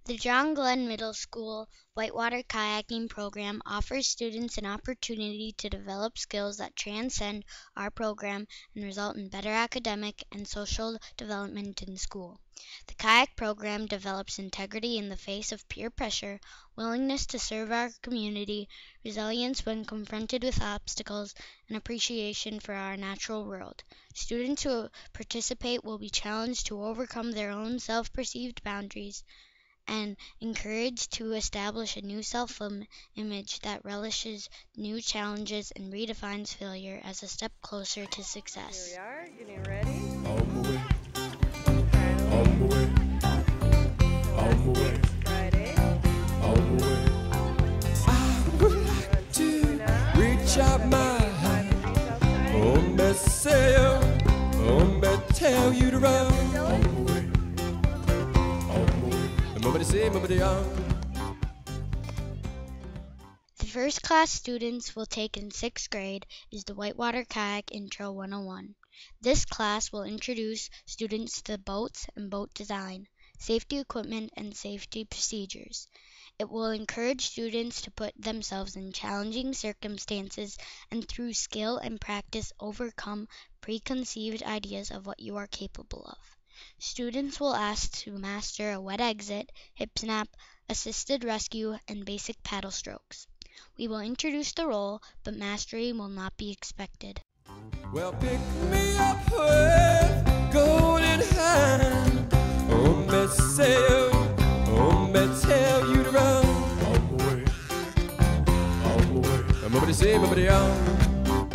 The John Glenn Middle School Whitewater Kayaking program offers students an opportunity to develop skills that transcend our program and result in better academic and social development in school. The kayak program develops integrity in the face of peer pressure, willingness to serve our community, resilience when confronted with obstacles, and appreciation for our natural world. Students who participate will be challenged to overcome their own self-perceived boundaries and encouraged to establish a new self-image that relishes new challenges and redefines failure as a step closer to success. Here we are, getting ready. On the way. On the way. On the way. Friday. On the way. I would like to reach out my hand. Oh, me sail. Oh, me tell you to run. On the way. On the way. Nobody say, nobody on. The first class students will take in 6th grade is the Whitewater Kayak Intro 101. This class will introduce students to boats and boat design, safety equipment, and safety procedures. It will encourage students to put themselves in challenging circumstances and through skill and practice overcome preconceived ideas of what you are capable of. Students will ask to master a wet exit, hip snap, assisted rescue, and basic paddle strokes. We will introduce the role, but mastery will not be expected. Well, pick me up with golden hand. Oh, me sail. Oh, me tell you to run. On the way. On the way. Nobody say, nobody on.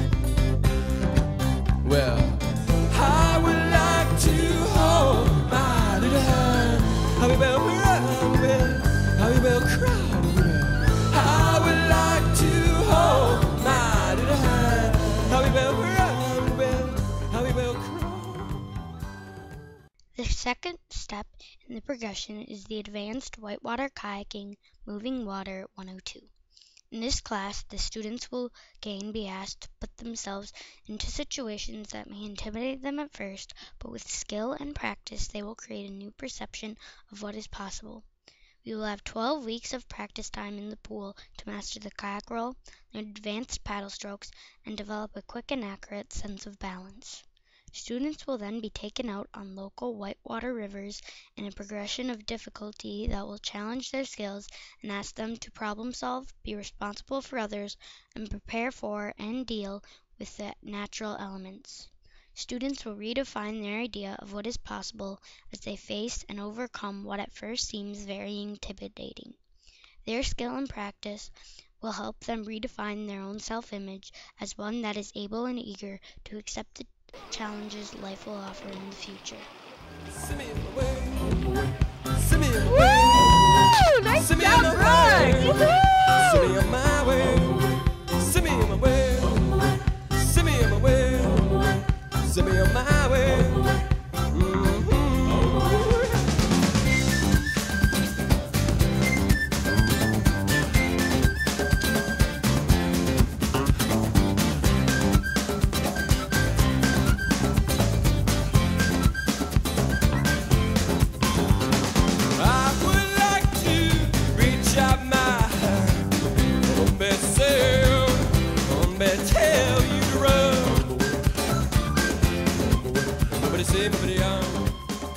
Well, I would like to hold my little hand. How we will run, how we will cry. I would like to hold my little hand. How we will run, how we will cry. The second step in the progression is the Advanced Whitewater Kayaking Moving Water 102. In this class, the students will again be asked to put themselves into situations that may intimidate them at first, but with skill and practice, they will create a new perception of what is possible. We will have 12 weeks of practice time in the pool to master the kayak roll, the advanced paddle strokes, and develop a quick and accurate sense of balance. Students will then be taken out on local whitewater rivers in a progression of difficulty that will challenge their skills and ask them to problem solve, be responsible for others, and prepare for and deal with the natural elements. Students will redefine their idea of what is possible as they face and overcome what at first seems very intimidating. Their skill and practice will help them redefine their own self-image as one that is able and eager to accept the challenges life will offer in the future. Send me my way. Send me my Woo! way. Nice Send me job, on my Brooke! way. Woohoo! Send me on my way. Send me on my way. Send me on my way. Send me on my way. I would like to reach out my hand. Oh, me sail. Oh, me tell you to run. Nobody say, nobody on.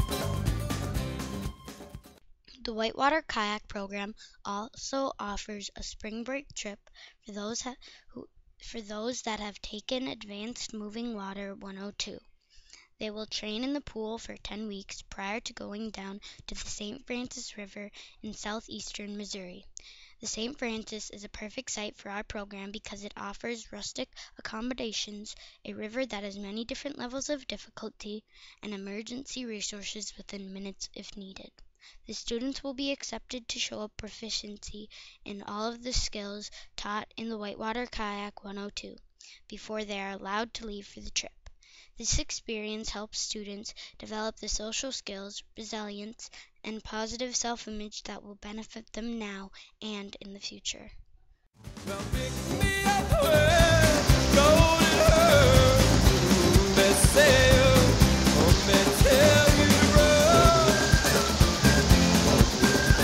The Whitewater Kayak program also offers a spring break trip for those that have taken Advanced Moving Water 102. They will train in the pool for 10 weeks prior to going down to the St. Francis River in southeastern Missouri. The St. Francis is a perfect site for our program because it offers rustic accommodations, a river that has many different levels of difficulty, and emergency resources within minutes if needed. The students will be accepted to show up proficiency in all of the skills taught in the Whitewater Kayak 102 before they are allowed to leave for the trip. This experience helps students develop the social skills, resilience, and positive self-image that will benefit them now and in the future. Well, pick me up with golden hair. Me sail. Oh, me tell you to run.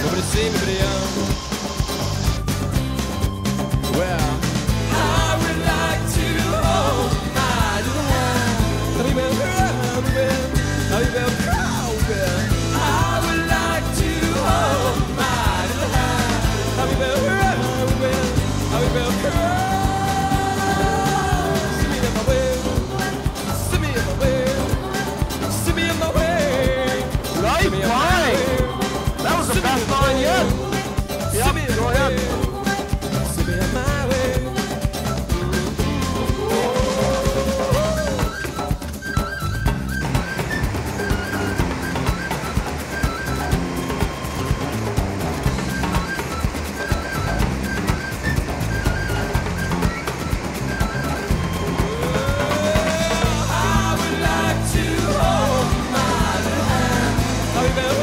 Happy Bell